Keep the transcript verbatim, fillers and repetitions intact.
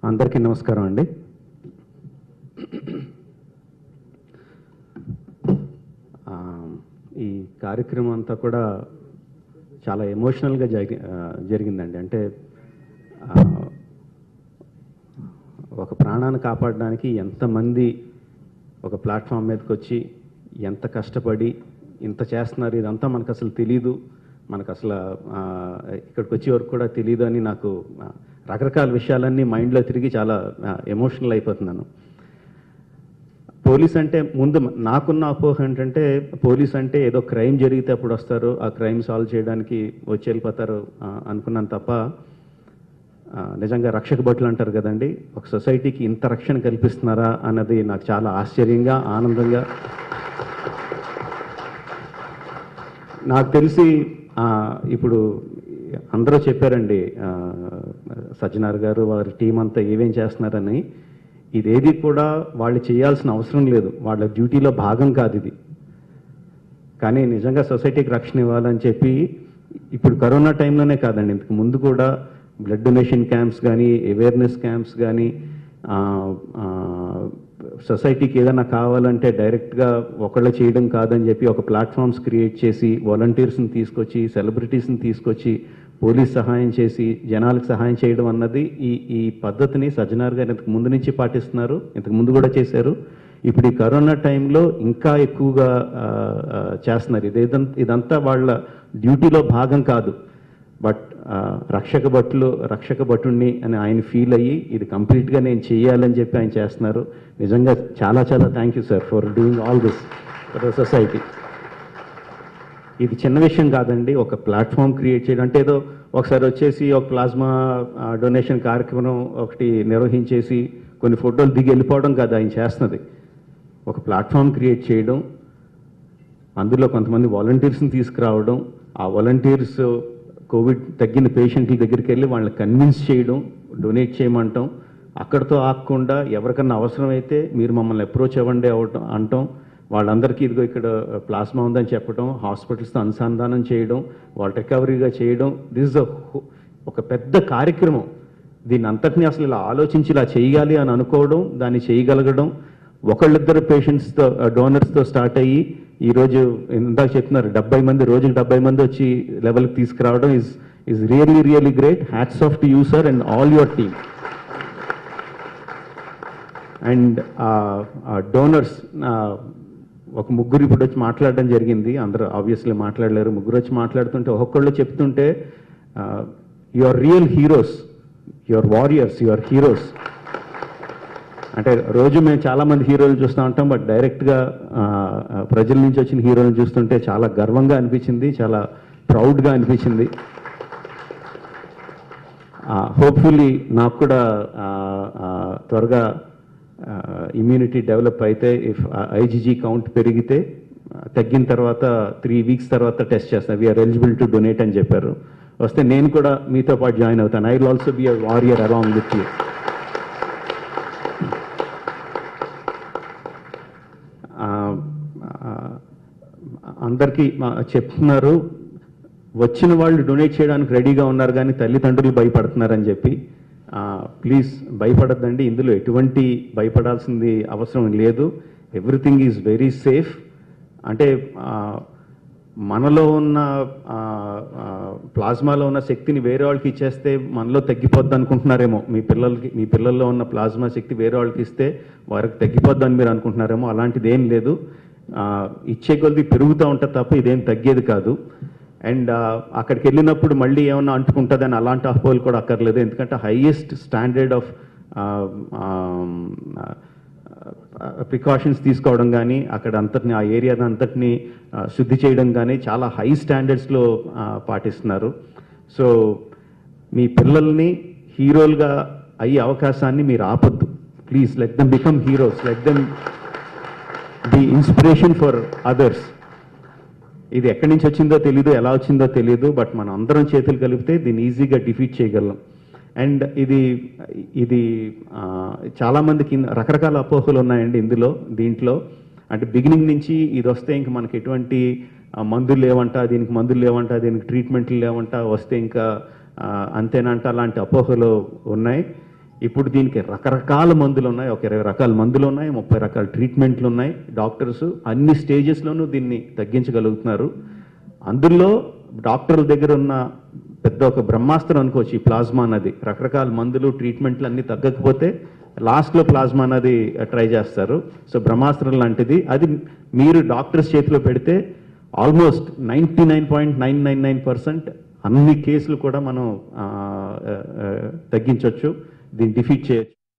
అందరికీ నమస్కారం అండి. ఈ కార్యక్రమం అంతా కూడా చాలా ఎమోషనల్గా జరిగి జరిగిందండి. అంటే ఒక ప్రాణాన్ని కాపాడడానికి ఎంతమంది ఒక ప్లాట్ఫామ్ మీదకి వచ్చి ఎంత కష్టపడి ఇంత చేస్తున్నారు, ఇదంతా మనకు అసలు తెలీదు. మనకు అసలు ఇక్కడికి వచ్చే వరకు కూడా తెలీదు అని నాకు రకరకాల విషయాలన్నీ మైండ్లో తిరిగి చాలా ఎమోషనల్ అయిపోతున్నాను. పోలీస్ అంటే ముందు నాకున్న అపోహ ఏంటంటే, పోలీస్ అంటే ఏదో క్రైమ్ జరిగితే అప్పుడు వస్తారు, ఆ క్రైమ్ సాల్వ్ చేయడానికి వచ్చి వెళ్ళిపోతారు అనుకున్నాను తప్ప, నిజంగా రక్షక భటులు అంటారు కదండి, ఒక సొసైటీకి ఇంత రక్షణ కల్పిస్తున్నారా అన్నది నాకు చాలా ఆశ్చర్యంగా, ఆనందంగా. నాకు తెలిసి ఇప్పుడు అందరూ చెప్పారండి, సజ్జనార్ గారు వారి టీం అంతా ఏమేం చేస్తున్నారని. ఇదేది కూడా వాళ్ళు చేయాల్సిన అవసరం లేదు, వాళ్ళ డ్యూటీలో భాగం కాదు ఇది. కానీ నిజంగా సొసైటీకి రక్షణ ఇవ్వాలని చెప్పి ఇప్పుడు కరోనా టైంలోనే కాదండి, ఇంతకు ముందు కూడా బ్లడ్ డొనేషన్ క్యాంప్స్ కానీ, అవేర్నెస్ క్యాంప్స్ కానీ, సొసైటీకి ఏదైనా కావాలంటే డైరెక్ట్గా ఒకళ్ళు చేయడం కాదని చెప్పి ఒక ప్లాట్ఫామ్స్ క్రియేట్ చేసి వాలంటీర్స్ని తీసుకొచ్చి, సెలబ్రిటీస్ని తీసుకొచ్చి పోలీస్ సహాయం చేసి జనాలకు సహాయం చేయడం అన్నది ఈ ఈ పద్ధతిని సజ్జనార్ గారు ఇంతకు ముందు నుంచి పాటిస్తున్నారు, ఇంతకు ముందు కూడా చేశారు. ఇప్పుడు ఈ కరోనా టైంలో ఇంకా ఎక్కువగా చేస్తున్నారు. ఇదేదంతా ఇదంతా వాళ్ళ డ్యూటీలో భాగం కాదు, బట్ రక్షక భటులు రక్షక భటుణ్ణి అని ఆయన ఫీల్ అయ్యి ఇది కంప్లీట్గా నేను చేయాలని చెప్పి ఆయన చేస్తున్నారు. నిజంగా చాలా చాలా thank you sir for doing all this for the society. ఇది చిన్న విషయం కాదండి, ఒక ప్లాట్ఫామ్ క్రియేట్ చేయడం అంటే ఏదో ఒకసారి వచ్చేసి ఒక ప్లాస్మా డొనేషన్ కార్యక్రమం ఒకటి నిర్వహించేసి కొన్ని ఫోటోలు దిగి వెళ్ళిపోవడం కాదు ఆయన చేస్తున్నది. ఒక ప్లాట్ఫామ్ క్రియేట్ చేయడం, అందులో కొంతమంది వాలంటీర్స్ని తీసుకురావడం, ఆ వాలంటీర్స్ కోవిడ్ తగ్గిన పేషెంట్ల దగ్గరికి వెళ్ళి వాళ్ళని కన్విన్స్ చేయడం, డొనేట్ చేయమంటాం. అక్కడితో ఆగకుండా ఎవరికన్నా అవసరమైతే మీరు మమ్మల్ని అప్రోచ్ అవ్వండి అవటం అంటాం. వాళ్ళందరికీ ఇదిగో ఇక్కడ ప్లాస్మా ఉందని చెప్పడం, హాస్పిటల్స్తో అనుసంధానం చేయడం, వాళ్ళ రికవరీగా చేయడం. దిస్ ఇస్ ఒక పెద్ద కార్యక్రమం. దీన్ని అంతటినీ అసలు ఇలా ఆలోచించి ఇలా చేయాలి అని అనుకోవడం, దాన్ని చేయగలగడం, ఒకళ్ళిద్దరు పేషెంట్స్తో డోనర్స్తో స్టార్ట్ అయ్యి ఈరోజు ఇందాక చెప్తున్నారు డెబ్బై మంది రోజుకి డెబ్బై మంది వచ్చి లెవెల్కి తీసుకురావడం is is really really great. Hats off to you sir and all your team. And donors ఒక ముగ్గురు ఇప్పుడు వచ్చి మాట్లాడడం జరిగింది, అందరూ ఆబ్వియస్లీ మాట్లాడలేరు. ముగ్గురు వచ్చి మాట్లాడుతుంటే ఒక్కొక్కళ్ళు చెప్తుంటే you are real heroes, you are warriors, you are heroes. అంటే రోజు మేము చాలామంది హీరోలు చూస్తూ ఉంటాం, బట్ డైరెక్ట్గా ప్రజల నుంచి వచ్చిన హీరోలను చూస్తుంటే చాలా గర్వంగా అనిపించింది, చాలా ప్రౌడ్గా అనిపించింది. హోప్ఫుల్లీ నాకు కూడా త్వరగా ఇమ్యూనిటీ డెవలప్ అయితే, ఇఫ్ ఐజీజీ కౌంట్ పెరిగితే తగ్గిన తర్వాత త్రీ వీక్స్ తర్వాత టెస్ట్ చేస్తాను, వీఆర్ ఎలిజిబుల్ టు డొనేట్ అని చెప్పారు. వస్తే నేను కూడా మీతో పాటు జాయిన్ అవుతాను. I will also be a warrior along with you. అందరికీ చెప్తున్నారు, వచ్చిన వాళ్ళు డొనేట్ చేయడానికి రెడీగా ఉన్నారు కానీ తల్లిదండ్రులు భయపడుతున్నారని చెప్పి. ప్లీజ్ భయపడద్దండి, ఇందులో ఎటువంటి భయపడాల్సింది అవసరం లేదు. Everything is very safe. అంటే మనలో ఉన్న ప్లాస్మాలో ఉన్న శక్తిని వేరే వాళ్ళకి ఇచ్చేస్తే మనలో తగ్గిపోద్ది అనుకుంటున్నారేమో. మీ పిల్లలకి మీ పిల్లల్లో ఉన్న ప్లాస్మా శక్తి వేరే వాళ్ళకి ఇస్తే వారికి తగ్గిపోద్ది అని మీరు అనుకుంటున్నారేమో. అలాంటిది ఏం లేదు, ఇచ్చే కొద్ది పెరుగుతూ ఉంటుంది తప్ప ఇదేం తగ్గేది కాదు. అండ్ అక్కడికి వెళ్ళినప్పుడు మళ్ళీ ఏమన్నా అంటుకుంటుందని అలాంటి అపోహలు కూడా అక్కర్లేదు. ఎందుకంటే హైయెస్ట్ స్టాండర్డ్ ఆఫ్ ప్రికాషన్స్ తీసుకోవడం కానీ, అక్కడ అంతటిని ఆ ఏరియా అంతటిని శుద్ధి చేయడం కానీ చాలా హై స్టాండర్డ్స్లో పాటిస్తున్నారు. సో మీ పిల్లల్ని హీరోలుగా అయ్యే అవకాశాన్ని మీరు ఆపొద్దు. Please let them become heroes, let them be inspiration for others. ఇది ఎక్కడి నుంచి వచ్చిందో తెలీదు, ఎలా వచ్చిందో తెలీదు, బట్ మనం అందరం చేతులు కలిపితే దీన్ని ఈజీగా డిఫీట్ చేయగలం. అండ్ ఇది ఇది చాలామందికి రకరకాల అపోహలు ఉన్నాయండి ఇందులో దీంట్లో. అంటే బిగినింగ్ నుంచి ఇది వస్తే ఇంక మనకి ఎటువంటి మందులు లేవంట, దీనికి మందులు లేవంట, దీనికి ట్రీట్మెంట్లు లేవంట, వస్తే ఇంకా అంతేనంట, అలాంటి అపోహలు ఉన్నాయి. ఇప్పుడు దీనికి రకరకాల మందులు ఉన్నాయి, ఒక ఇరవై రకాల మందులు ఉన్నాయి, ముప్పై రకాల ట్రీట్మెంట్లు ఉన్నాయి. డాక్టర్స్ అన్ని స్టేజెస్లోనూ దీన్ని తగ్గించగలుగుతున్నారు. అందులో డాక్టర్ల దగ్గర ఉన్న పెద్ద ఒక బ్రహ్మాస్త్రం అనుకోవచ్చు ఈ ప్లాస్మా అన్నది. రకరకాల మందులు ట్రీట్మెంట్లు అన్నీ తగ్గకపోతే లాస్ట్లో ప్లాస్మా అన్నది ట్రై చేస్తారు. సో బ్రహ్మాస్త్రం లాంటిది అది మీరు డాక్టర్స్ చేతిలో పెడితే almost ninety nine point nine nine nine percent అన్ని కేసులు కూడా మనం తగ్గించవచ్చు, దీన్ని డిఫీట్ చేయొచ్చు.